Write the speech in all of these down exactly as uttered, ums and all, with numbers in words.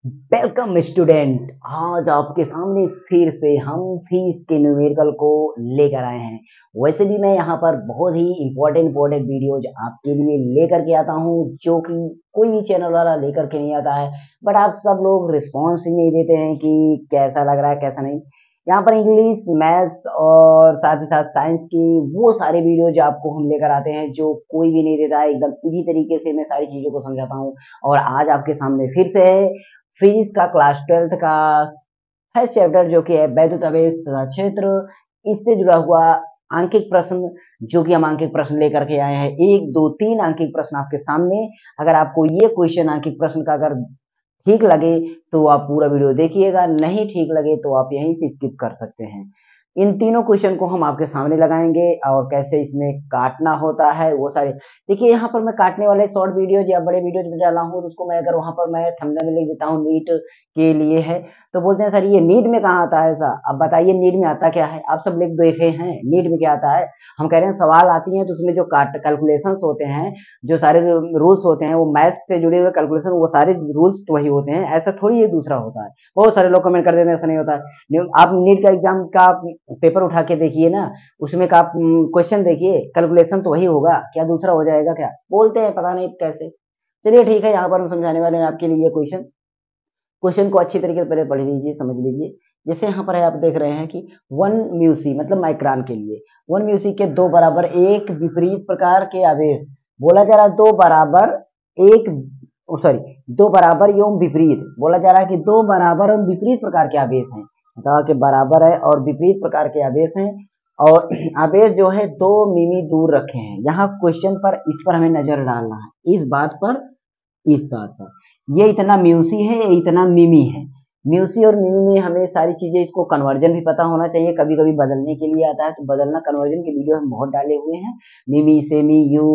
Welcome student. आज आपके सामने फिर से हम फीस के न्यूमेरिकल को लेकर आए हैं। वैसे भी मैं यहाँ पर बहुत ही इंपॉर्टेंट इंपॉर्टेंट वीडियोज आपके लिए लेकर के आता हूँ, जो कि कोई भी चैनल वाला लेकर के नहीं आता है। बट आप सब लोग रिस्पॉन्स ही नहीं देते हैं कि कैसा लग रहा है कैसा नहीं। यहाँ पर इंग्लिश, मैथ्स और साथ ही साथ साइंस की वो सारे वीडियोज आपको हम लेकर आते हैं जो कोई भी नहीं देता है। एकदम इजी तरीके से मैं सारी चीजों को समझाता हूँ। और आज आपके सामने फिर से है फिजिक्स का क्लास ट्वेल्थ का फर्स्ट चैप्टर, जो कि है वैद्युत आवेश तथा क्षेत्र। इससे जुड़ा हुआ आंकिक प्रश्न, जो कि हम आंकिक प्रश्न लेकर के आए हैं। एक दो तीन आंकिक प्रश्न आपके सामने। अगर आपको ये क्वेश्चन आंकिक प्रश्न का अगर ठीक लगे तो आप पूरा वीडियो देखिएगा, नहीं ठीक लगे तो आप यहीं से स्किप कर सकते हैं। इन तीनों क्वेश्चन को हम आपके सामने लगाएंगे और कैसे इसमें काटना होता है वो सारे। देखिए यहाँ पर मैं काटने वाले शॉर्ट वीडियोज या बड़े वीडियोज में डाला हूँ, तो उसको मैं अगर वहां पर मैं थंबनेल में लिख देता हूँ नीट के लिए है, तो बोलते हैं सर ये नीट में कहाँ आता है ऐसा। अब बताइए नीट में आता क्या है। आप सब लिख देखे हैं नीट में क्या आता है। हम कह रहे हैं सवाल आती है तो उसमें जो कैलकुलेशंस होते हैं, जो सारे रूल्स होते हैं, वो मैथ्स से जुड़े हुए कैलकुलेशन, वो सारे रूल्स तो वही होते हैं। ऐसा थोड़ी ये दूसरा होता है। बहुत सारे लोग कमेंट कर देते हैं ऐसा नहीं होता है। आप नीट का एग्जाम का पेपर उठा के देखिए ना, उसमें का क्वेश्चन देखिए, कैलकुलेशन तो वही होगा, क्या दूसरा हो जाएगा क्या। बोलते हैं पता नहीं कैसे। चलिए ठीक है, यहाँ पर हम समझाने वाले हैं आपके लिए क्वेश्चन। क्वेश्चन को अच्छी तरीके से पहले पढ़ लीजिए, समझ लीजिए। जैसे यहाँ पर है, आप देख रहे हैं कि वन म्यूसी मतलब माइक्रोन के लिए वन म्यूसी के दो बराबर एक विपरीत प्रकार के आवेश। बोला जा रहा है दो बराबर एक, सॉरी दो बराबर एवं विपरीत। बोला जा रहा है कि दो बराबर एवं विपरीत प्रकार के आवेश हैं। मतलब कि बराबर है और विपरीत प्रकार के आवेश हैं, और आवेश जो है दो मिमी दूर रखे हैं। यहाँ क्वेश्चन पर इस पर हमें नजर डालना है, इस बात पर, इस बात पर। ये इतना म्यूसी है, ये इतना मिमी है। म्यूसी और मिमी में हमें सारी चीजें, इसको कन्वर्जन भी पता होना चाहिए। कभी कभी बदलने के लिए आता है, तो बदलना कन्वर्जन के वीडियो हम बहुत डाले हुए हैं। मिमी, सेमी, यू,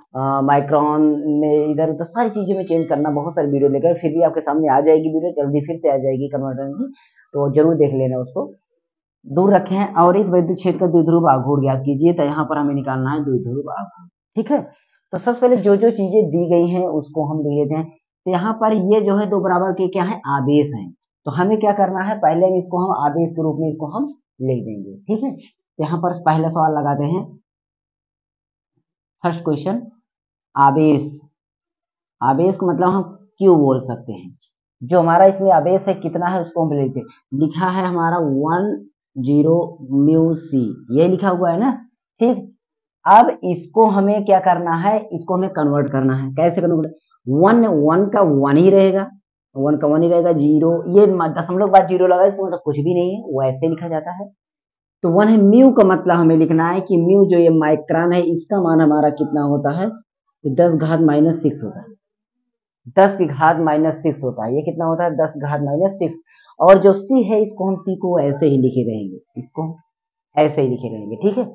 माइक्रोन में इधर उधर सारी चीजें में चेंज करना, बहुत सारी वीडियो लेकर फिर भी आपके सामने आ जाएगी वीडियो, जल्दी फिर से आ जाएगी कन्वर्जन की, तो जरूर देख लेना उसको। दूर रखे हैं और इस वैद्युत क्षेत्र का द्विध्रुव आघूर्ण ज्ञात कीजिए। तो यहाँ पर हमें निकालना है द्विध्रुव आघूर्ण। ठीक है, तो सबसे पहले जो जो चीजें दी गई हैं उसको हम लिख लेते हैं। तो यहाँ पर ये जो है दो बराबर के क्या है, आवेश हैं। तो हमें क्या करना है, पहले इसको हम आवेश के रूप में इसको हम लिख देंगे। ठीक है, तो यहाँ पर पहला सवाल लगाते हैं। फर्स्ट क्वेश्चन, आवेश। आवेश का मतलब हम क्यों बोल सकते हैं। जो हमारा इसमें आवेश है कितना है उसको हम लेते हैं। लिखा है हमारा वन जीरो म्यू सी, ये लिखा हुआ है ना। ठीक, अब इसको हमें क्या करना है, इसको हमें कन्वर्ट करना है। कैसे कन्वर्ट, वन वन का वन ही रहेगा, वन का वन ही रहेगा। जीरो, ये दशमलव के बाद जीरो लगा, इसको मतलब कुछ भी नहीं है, वैसे लिखा जाता है। तो वन है। म्यू का मतलब हमें लिखना है कि म्यू जो ये माइक्रोन है, इसका मान हमारा कितना होता है, तो दस घात माइनस सिक्स होता है। दस की घात माइनस सिक्स होता है। ये कितना होता है, दस घात माइनस सिक्स। और जो सी है, इसको हम सी को ऐसे ही लिखे रहेंगे, इसको ऐसे ही लिखे रहेंगे। ठीक है,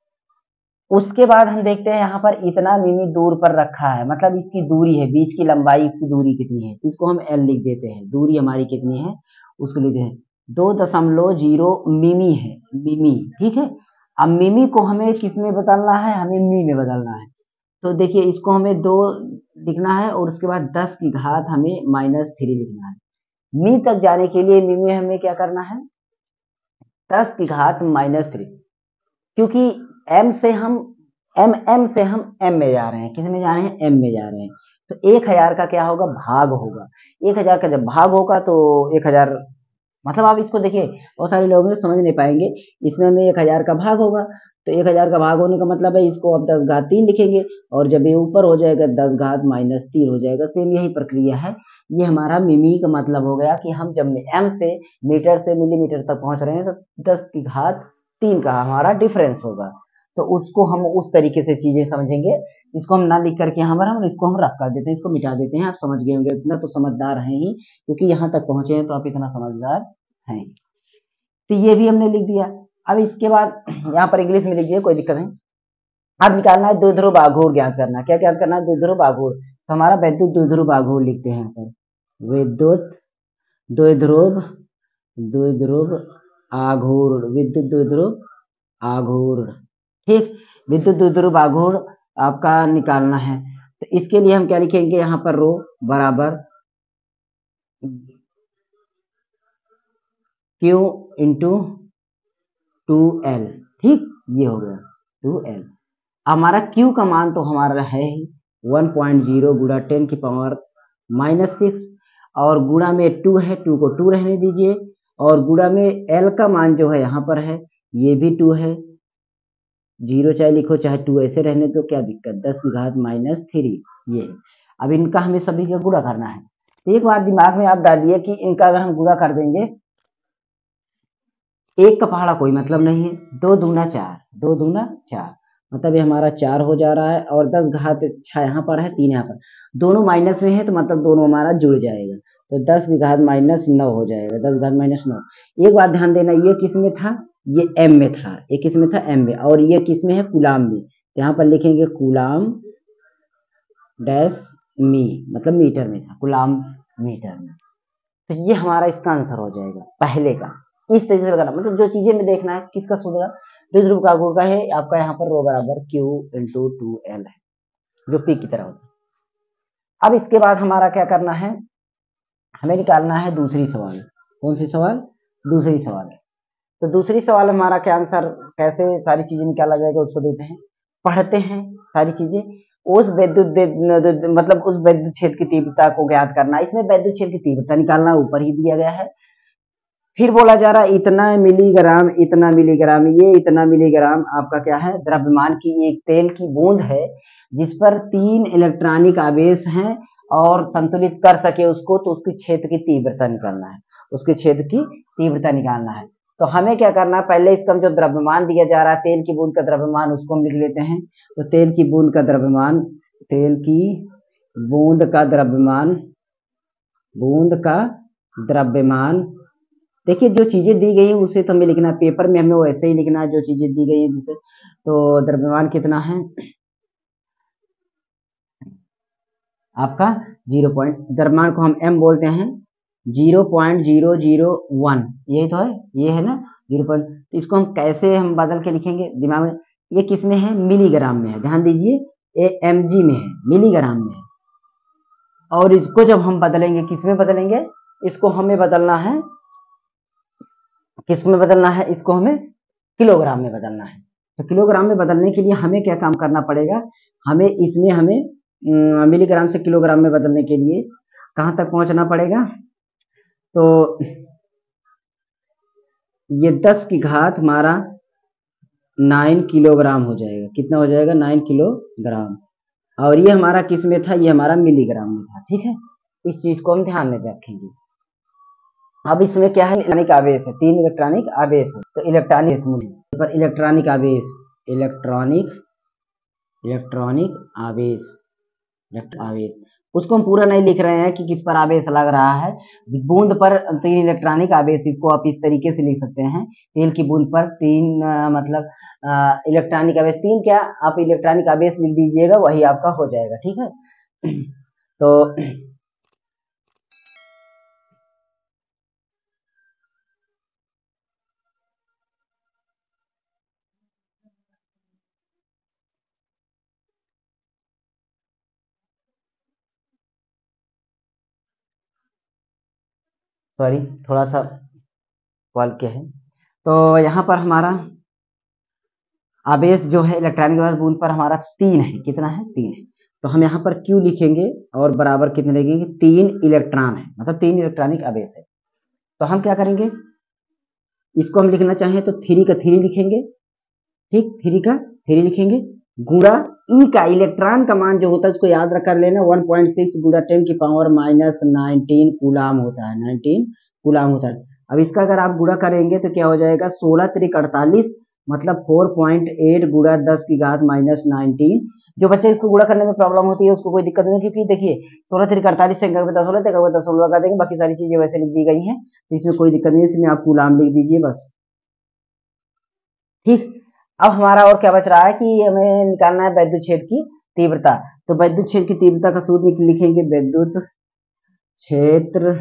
उसके बाद हम देखते हैं यहाँ पर इतना मिमी दूर पर रखा है, मतलब इसकी दूरी है, बीच की लंबाई इसकी दूरी कितनी है, इसको हम एल लिख देते हैं। दूरी हमारी कितनी है उसको लिखते हैं, दो दशमलव जीरो मिमी है, मिमी। ठीक है, अब मिमी को हमें किस में बदलना है, हमें मी में बदलना है। तो देखिए इसको हमें दो लिखना है और उसके बाद दस की घात हमें माइनस थ्री लिखना है। मी तक जाने के लिए मी में हमें क्या करना है, दस की घात माइनस थ्री, क्योंकि एम से हम एम एम से हम एम में जा रहे हैं। किस में जा रहे हैं, एम में जा रहे हैं। तो एक हजार का क्या होगा, भाग होगा। एक हजार का जब भाग होगा तो एक हजार, मतलब आप इसको देखिए, बहुत सारे लोग समझ नहीं पाएंगे। इसमें हमें एक हजार का भाग होगा, तो एक हजार का भाग होने का मतलब है इसको अब दस घात तीन लिखेंगे, और जब ये ऊपर हो जाएगा दस घात माइनस तीन हो जाएगा। सेम यही प्रक्रिया है। ये हमारा मिमी का मतलब हो गया कि हम जब एम से मीटर से मिलीमीटर तक पहुंच रहे हैं, तो दस की घात तीन का हमारा डिफरेंस होगा। तो उसको हम उस तरीके से चीजें समझेंगे। इसको हम ना लिख करके हमारा हम इसको हम रख कर देते हैं, इसको मिटा देते हैं। आप समझ गए होंगे, इतना तो समझदार हैं ही, क्योंकि यहाँ तक पहुंचे हैं तो आप इतना समझदार हैं। तो ये भी हमने लिख दिया। अब इसके बाद यहाँ पर इंग्लिश में लिख दिया, कोई दिक्कत नहीं। अब निकालना है द्विध्रुव आघूर्ण ज्ञात करना। क्या ज्ञात करना है, द्विध्रुव आघूर्ण। तो हमारा वैद्युत द्विध्रुव आघूर्ण लिखते हैं यहाँ पर, विद्युत द्विध्रुव द्विध्रुव आघूर्ण, विद्युत द्विध्रुव आघूर्ण। ठीक, विद्युत द्विध्रुव आघूर्ण आपका निकालना है। तो इसके लिए हम क्या लिखेंगे, यहाँ पर रो बराबर क्यू इंटू टू एल, ठीक, ये हो गया टू एल। हमारा क्यू का मान तो हमारा है ही वन पॉइंट जीरो गुणा टेन की पावर माइनस सिक्स, और गुणा में टू है, टू को टू रहने दीजिए, और गुणा में एल का मान जो है यहाँ पर है ये भी टू है, जीरो चाहे लिखो चाहे टू ऐसे रहने दो, क्या दिक्कत, दस की घात माइनस थ्री ये। अब इनका हमें सभी का गुणा करना है, तो एक बार दिमाग में आप डालिए कि इनका अगर हम गुणा कर देंगे, एक का पहाड़ा कोई मतलब नहीं है, दो दूना चार, दो दूना चार, मतलब ये हमारा चार हो जा रहा है, और दस घात छह यहाँ पर है, तीन यहाँ पर, दोनों माइनस में है तो मतलब दोनों हमारा जुड़ जाएगा, तो दस की घात माइनस नौ हो जाएगा, दस घात माइनस नौ। एक बात ध्यान देना, ये किस में था, ये एम में था, ये किस में था, एम में, और ये किस में है, कूलाम में, तो यहाँ पर लिखेंगे कूलाम डैश मी, मतलब मीटर में था, कूलाम मीटर में, तो ये हमारा इसका आंसर हो जाएगा पहले का। इस तरीके से करना, मतलब जो चीजें में देखना है किसका सूत्र, द्विध्रुव का गुण का है आपका, यहाँ पर रो बराबर क्यू इंटू टू एल है, जो पी की तरह होता है। अब इसके बाद हमारा क्या करना है, हमें निकालना है दूसरी सवाल। कौन सी सवाल, दूसरी सवाल। तो दूसरी सवाल हमारा क्या आंसर, कैसे सारी चीजें निकाला जाएगा उसको देते हैं, पढ़ते हैं सारी चीजें। उस विद्युत मतलब उस विद्युत क्षेत्र की तीव्रता को ज्ञात करना, इसमें विद्युत क्षेत्र की तीव्रता निकालना ऊपर ही दिया गया है, फिर बोला जा रहा है इतना मिलीग्राम, इतना मिलीग्राम, ये इतना मिलीग्राम आपका क्या है, द्रव्यमान की एक तेल की बूंद है जिस पर तीन इलेक्ट्रॉनिक आवेश हैं, और संतुलित कर सके उसको, तो उसके क्षेत्र की तीव्रता निकालना है, उसके क्षेत्र की तीव्रता निकालना है। तो हमें क्या करना है, पहले इसका जो द्रव्यमान दिया जा रहा है, तेल की बूंद का द्रव्यमान, उसको हम लिख लेते हैं। तो तेल की बूंद का द्रव्यमान, तेल की बूंद का द्रव्यमान, बूंद का द्रव्यमान, देखिए जो चीजें दी गई हैं उसे तो हमें लिखना है, पेपर में हमें वैसे ही लिखना है जो चीजें दी गई हैं जिसे। तो द्रव्यमान कितना है आपका, जीरो पॉइंट, द्रव्यमान को हम एम बोलते हैं, zero point zero zero one, यही तो है, ये है ना जीरो पॉइंट। तो इसको हम कैसे हम बदल के लिखेंगे दिमाग में, ये किस में है, मिलीग्राम में है, ध्यान दीजिए, ये एम जी में है, मिलीग्राम में है, और इसको जब हम बदलेंगे किस में बदलेंगे, इसको हमें बदलना है, किस में बदलना है, इसको हमें किलोग्राम में बदलना है। तो किलोग्राम में बदलने के लिए हमें क्या काम करना पड़ेगा, हमें इसमें हमें मिलीग्राम से किलोग्राम में बदलने के लिए कहां तक पहुंचना पड़ेगा, तो ये दस की घात हमारा नाइन किलोग्राम हो जाएगा, कितना हो जाएगा, नाइन किलोग्राम, और ये हमारा किस में था, ये हमारा मिलीग्राम में था, ठीक है, इस चीज को हम ध्यान में रखेंगे। अब इसमें क्या है, इलेक्ट्रॉनिक आवेश है, तीन इलेक्ट्रॉनिक आवेश है, तो इलेक्ट्रॉनिक पर इलेक्ट्रॉनिक आवेश, इलेक्ट्रॉनिक इलेक्ट्रॉनिक आवेश, आवेश, उसको हम पूरा नहीं लिख रहे हैं कि किस पर आवेश लग रहा है, बूंद पर तीन इलेक्ट्रॉनिक आवेश, इसको आप इस तरीके से लिख सकते हैं, तेल की बूंद पर तीन आ, मतलब इलेक्ट्रॉनिक आवेश, तीन क्या आप इलेक्ट्रॉनिक आवेश लिख दीजिएगा, वही आपका हो जाएगा, ठीक है। तो सॉरी थोड़ा सा कॉल किया है। तो यहाँ पर हमारा आवेश जो है इलेक्ट्रॉनिक आवेश बूंद पर हमारा तीन है, कितना है, तीन है, तो हम यहाँ पर क्यू लिखेंगे और बराबर कितने लिखेंगे, तीन इलेक्ट्रॉन है, मतलब तीन इलेक्ट्रॉनिक आवेश है। तो हम क्या करेंगे, इसको हम लिखना चाहें तो थ्री का थ्री लिखेंगे, ठीक, थ्री का थ्री लिखेंगे, गुणा ई का इलेक्ट्रॉन का मान जो होता है उसको याद रख कर लेना, वन पॉइंट सिक्स गुणा टेन की पावर माइनस नाइनटीन कूलाम होता है, नाइनटीन कूलाम होता है। अब इसका अगर आप गुणा करेंगे तो क्या हो जाएगा, सोलह त्रिक अड़तालीस, मतलब फोर पॉइंट एट गुणा दस की घात माइनस नाइनटीन। जो बच्चे इसको गुणा करने में प्रॉब्लम होती है उसको कोई दिक्कत नहीं, क्योंकि देखिए सोलह त्रिक अड़तालीस से दस सोलह तक दस सोलह लगा देंगे, बाकी सारी चीजें वैसे लिख दी गई हैं, तो इसमें कोई दिक्कत नहीं, इसमें आप कूलाम लिख दीजिए बस, ठीक। अब हमारा और क्या बच रहा है कि हमें निकालना है वैद्युत क्षेत्र की तीव्रता। तो वैद्युत क्षेत्र की तीव्रता का सूत्र लिखेंगे, वैद्युत क्षेत्र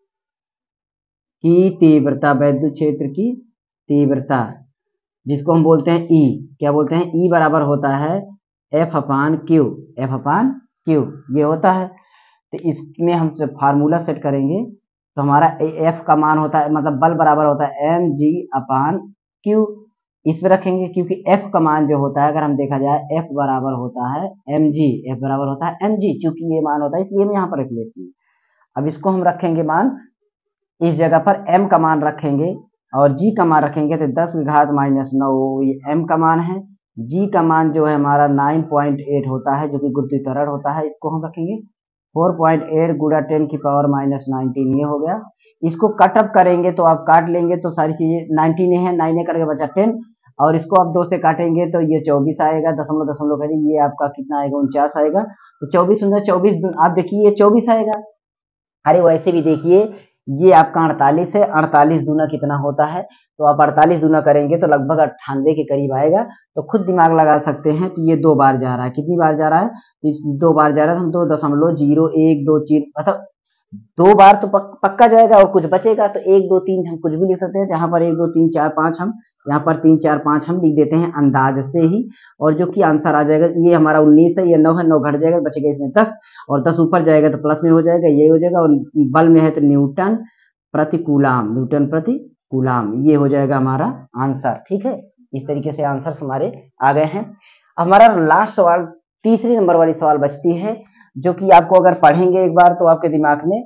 की तीव्रता, वैद्युत क्षेत्र की तीव्रता जिसको हम बोलते हैं ई, क्या बोलते हैं, ई बराबर होता है F upon q, F upon q ये होता है। तो इसमें हम फार्मूला सेट करेंगे, तो हमारा एफ का मान होता है, मतलब बल बराबर होता है एम जी अपान क्यू, इस पे रखेंगे क्योंकि एफ का मान जो होता है अगर हम देखा जाए एफ बराबर होता है एम जी, एफ बराबर होता है एम जी, चूंकि ये मान होता है इसलिए हम यहाँ पर रिप्लेस किए। अब इसको हम रखेंगे मान, इस जगह पर m का मान रखेंगे और g का मान रखेंगे तो दस की घात माइनस नौ, ये m का मान है। g का मान जो है हमारा नौ पॉइंट आठ होता है जो कि गुरुत्वाकर्षण होता है, इसको हम रखेंगे चार पॉइंट आठ गुणा टेन की पावर माइनस नाइनटीन, ये हो गया। इसको कट अप करेंगे तो आप काट लेंगे तो सारी चीजें नाइनटीन है, नाइन करके बचा टेन, और इसको आप दो से काटेंगे तो ये चौबीस आएगा, दशमलव दशमलव करेंगे ये आपका कितना आएगा उनचास आएगा। तो चौबीस उनचास चौबीस आप देखिए ये चौबीस आएगा। अरे वैसे भी देखिए ये आपका अड़तालीस है, अड़तालीस दूना कितना होता है, तो आप अड़तालीस दूना करेंगे तो लगभग अट्ठानवे के करीब आएगा। तो खुद दिमाग लगा सकते हैं, तो ये दो बार जा रहा है, कितनी बार जा रहा है, तो इस दो बार जा रहा है, हम दो दशमलव जीरो एक दो तीन, मतलब दो बार तो पक, पक्का जाएगा और कुछ बचेगा तो एक दो तीन हम कुछ भी लिख सकते हैं। यहाँ पर एक दो तीन चार पाँच हम यहाँ पर तीन चार पाँच हम लिख देते हैं अंदाज से ही, और जो कि आंसर आ जाएगा ये हमारा उन्नीस है, ये नौ है, नौ घट जाएगा बचेगा इसमें दस, और दस ऊपर जाएगा तो प्लस में हो जाएगा, ये हो जाएगा, और बल में है तो न्यूटन प्रति कूलाम, न्यूटन प्रति कूलाम, ये हो जाएगा हमारा आंसर। ठीक है, इस तरीके से आंसर हमारे आ गए हैं। हमारा लास्ट सवाल, तीसरी नंबर वाली सवाल बचती है, जो कि आपको अगर पढ़ेंगे एक बार तो आपके दिमाग में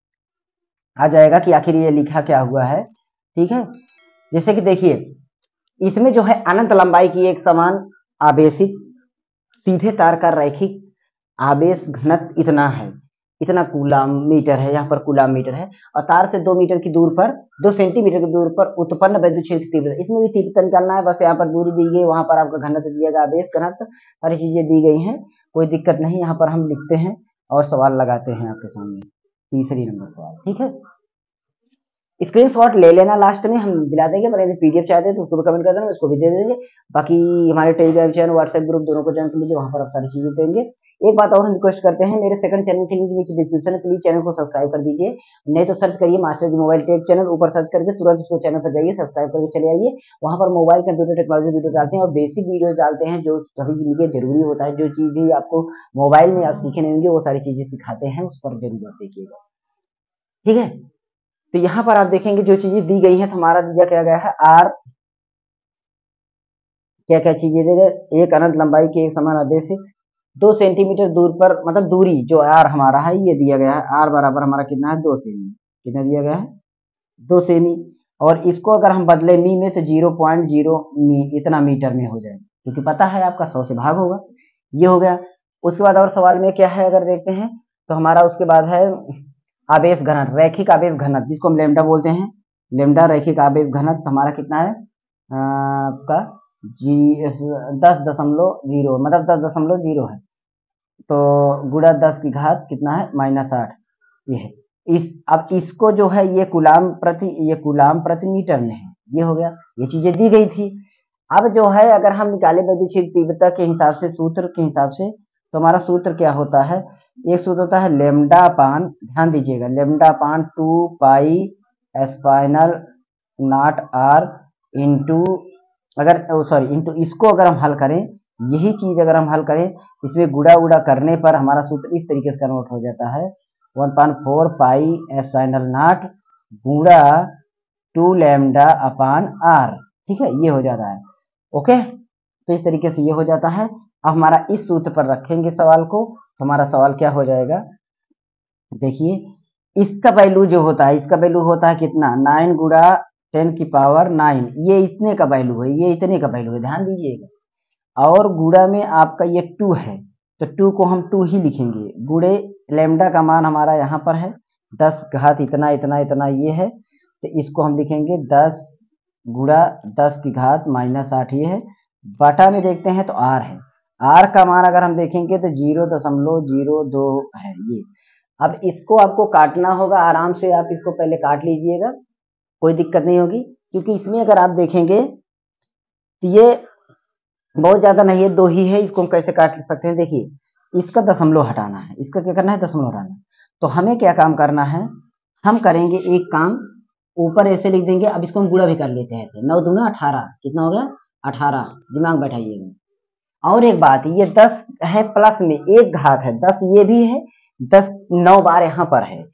आ जाएगा कि आखिर ये लिखा क्या हुआ है। ठीक है, जैसे कि देखिए इसमें जो है अनंत लंबाई की एक समान आवेशित सीधे तार का रैखिक आवेश घनत्व इतना है, इतना कूलाम मीटर है, यहाँ पर कूलाम मीटर है, और तार से दो मीटर की दूर पर, दो सेंटीमीटर की दूर पर उत्पन्न विद्युत क्षेत्र की तीव्रता, इसमें भी तीव्रता निकालना है। बस यहाँ पर दूरी दी गई, वहां पर आपका घनत्व दिया गया, आवेश घनत्व, सारी चीजें दी गई हैं, कोई दिक्कत नहीं। यहाँ पर हम लिखते हैं और सवाल लगाते हैं आपके सामने, तीसरी नंबर सवाल। ठीक है, स्क्रीनशॉट ले लेना, लास्ट में हम दिला देंगे, पर यदि पीडीएफ चाहते हैं तो उसको भी कमेंट कर देना, उसको भी दे देंगे। बाकी हमारे टेलीग्राम चैनल, व्हाट्सएप ग्रुप दोनों को ज्वाइन कर लीजिए, वहां पर आप सारी चीजें देंगे। एक बात और हम रिक्वेस्ट करते हैं, मेरे सेकंड चैनल के लिंक नीचे डिस्क्रिप्शन में, प्लीज चैनल को सब्सक्राइब कर दीजिए, नहीं तो सर्च करिए master ji mobile tech channel, ऊपर सर्च करके तुरंत उसको चैनल पर जाइए, सब्सक्राइब करके चले आइए। वहां पर मोबाइल कंप्यूटर टेक्नोलॉजी वीडियो डालते हैं और बेसिक वीडियो डालते हैं जो सभी लिए जरूरी होता है। जो चीज भी आपको मोबाइल में आप सीखे नहीं होंगे वो सारी चीजें सिखाते हैं, उस पर जरूर आप देखिएगा। ठीक है, तो यहाँ पर आप देखेंगे जो चीजें दी गई हैं, तो हमारा दिया क्या गया है आर, क्या क्या चीजें दी गई, एक अनंत लंबाई के एक समान आवेशित दो सेंटीमीटर दूर पर, मतलब दूरी जो आर हमारा है ये दिया गया है, आर बराबर हमारा कितना है दो सेमी, कितना दिया गया है दो सेमी, और इसको अगर हम बदले मी में तो जीरो पॉइंट जीरो मी इतना मीटर में हो जाएगा, क्योंकि पता है आपका सौ से भाग होगा, ये हो गया। उसके बाद और सवाल में क्या है अगर देखते हैं तो हमारा उसके बाद है आवेश घनत्व, रैखिक आवेश घनत्व जिसको हम लेमडा बोलते हैं, लेमडा रैखिक आवेश घनत्व हमारा कितना है आपका जी दस दशमलव जीरो, मतलब दस दशमलव जीरो है, तो गुणा दस की घात कितना है माइनस आठ, ये है इस। अब इसको जो है ये कूलाम प्रति, ये कूलाम प्रति मीटर में है, ये हो गया, ये चीजें दी गई थी। अब जो है अगर हम निकाले विद्युत क्षेत्र तीव्रता के हिसाब से, सूत्र के हिसाब से, तो हमारा सूत्र क्या होता है, एक सूत्र होता है लेमडा पान, ध्यान दीजिएगा, लेमडा पान टू पाई एस्पाइनल नॉट आर इंटू, अगर सॉरी इंटू इसको अगर हम हल करें, यही चीज अगर हम हल करें इसमें गुड़ा उड़ा करने पर हमारा सूत्र इस तरीके से कन्वर्ट हो जाता है, one point four pi epsilon naught गुणा टू लैम्डा अपान आर। ठीक है, ये हो जाता है। ओके, तो इस तरीके से ये हो जाता है। अब हमारा इस सूत्र पर रखेंगे सवाल को, तो हमारा सवाल क्या हो जाएगा, देखिए इसका वैल्यू जो होता है, इसका वैल्यू होता है कितना, नाइन गुणा टेन की पावर नाइन, ये इतने का वैल्यू है, ये इतने का वैल्यू है, ध्यान दीजिएगा। और गुणा में आपका ये टू है, तो टू को हम टू ही लिखेंगे, गुणे लैम्डा का मान हमारा यहाँ पर है दस घात इतना इतना इतना ये है, तो इसको हम लिखेंगे दस गुणा दस की घात माइनस आठ, ये है। बटा में देखते हैं तो आर है, आर का मान अगर हम देखेंगे तो जीरो दशमलव जीरो दो है ये। अब इसको आपको काटना होगा, आराम से आप इसको पहले काट लीजिएगा, कोई दिक्कत नहीं होगी, क्योंकि इसमें अगर आप देखेंगे तो ये बहुत ज्यादा नहीं है, दो ही है, इसको हम कैसे काट सकते हैं, देखिए इसका दशमलव हटाना है, इसका क्या करना है दशमलव हटाना है। तो हमें क्या काम करना है, हम करेंगे एक काम, ऊपर ऐसे लिख देंगे। अब इसको हम गुणा भी कर लेते हैं ऐसे, नौ दूना अठारह, कितना हो गया अठारह, दिमाग बैठाइएगा। और एक बात, ये दस है प्लस में एक घात है, दस ये भी है, दस नौ बार यहाँ पर है,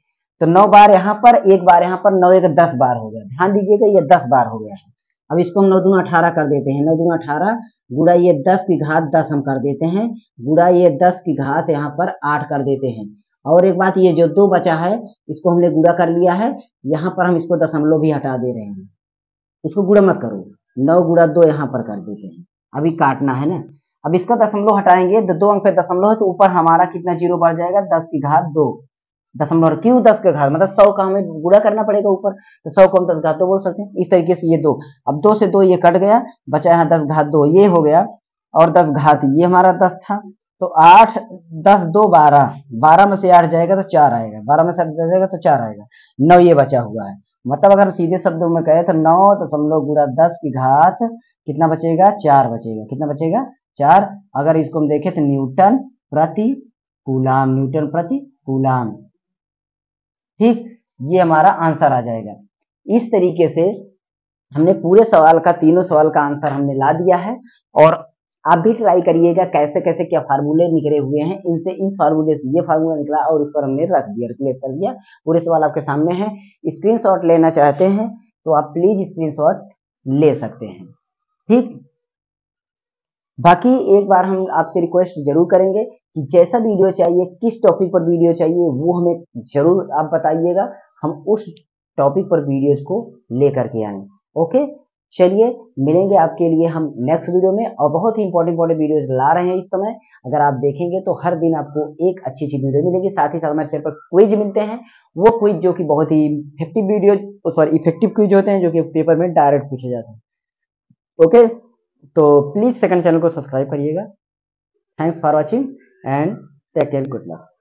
तो नौ बार यहाँ पर, एक बार यहाँ पर, नौ एक दस बार हो गया। ध्यान दीजिएगा ये दस बार हो गया है। अब इसको हम नौ दूना अठारह कर देते हैं। नौ दूना अठारह गुणा ये दस की घात दस हम कर देते हैं, गुणा ये दस की घात यहाँ पर आठ कर देते हैं। और एक बात, ये जो दो बचा है इसको हमने गुणा कर लिया है, यहाँ पर हम इसको दशमलव भी हटा दे रहे हैं। इसको गुणा मत करो, नौ गुणा दो यहाँ पर कर देते हैं। अभी काटना है ना, अब इसका दशमलव हटाएंगे तो दो अंक पे दशमलव है तो ऊपर हमारा कितना जीरो बढ़ जाएगा, दस की घात दो। दशमलव क्यों दस के घात, मतलब सौ का हमें गुणा करना पड़ेगा ऊपर, तो सौ को हम दस घात दो बोल सकते हैं। इस तरीके से ये दो, अब दो से दो ये कट गया, बचा यहाँ दस घात दो, ये हो गया, और दस घात ये हमारा दस था, तो आठ दस दो बारह, बारह में से आठ जाएगा तो चार आएगा, बारह में से आठ जाएगा तो चार आएगा, नौ ये बचा हुआ है। मतलब अगर हम सीधे शब्दों में कहे तो नौ दशमलव गुणा दस की घात कितना बचेगा, चार बचेगा। कितना बचेगा, चार। अगर इसको हम देखें तो न्यूटन प्रति कूलाम, न्यूटन प्रति कूलाम। ठीक, ये हमारा आंसर आ जाएगा। इस तरीके से हमने पूरे सवाल का, तीनों सवाल का आंसर हमने ला दिया है। और आप भी ट्राई करिएगा कैसे कैसे क्या फार्मूले निकले हुए हैं, इनसे इस फार्मूले से ये फार्मूला निकला और उस पर हमने रख दिया, रिप्लेस कर दिया। पूरे सवाल आपके सामने हैं। स्क्रीनशॉट लेना चाहते हैं तो आप प्लीज स्क्रीनशॉट ले सकते हैं। ठीक, बाकी एक बार हम आपसे रिक्वेस्ट जरूर करेंगे कि जैसा वीडियो चाहिए, किस टॉपिक पर वीडियो चाहिए, वो हमें जरूर आप बताइएगा, हम उस टॉपिक पर वीडियोज को लेकर के आए। ओके, चलिए मिलेंगे आपके लिए हम नेक्स्ट वीडियो में, और बहुत ही इंपॉर्टेंट इंपॉर्टेंट वीडियोज ला रहे हैं इस समय। अगर आप देखेंगे तो हर दिन आपको एक अच्छी अच्छी वीडियो मिलेगी। साथ ही साथ हमारे चैनल पर क्विज मिलते हैं, वो क्विज जो कि बहुत ही effective video, sorry effective quiz होते हैं, जो कि पेपर में डायरेक्ट पूछे जाते हैं। ओके, तो प्लीज सेकंड चैनल को सब्सक्राइब करिएगा। Thanks for watching and take care, good luck.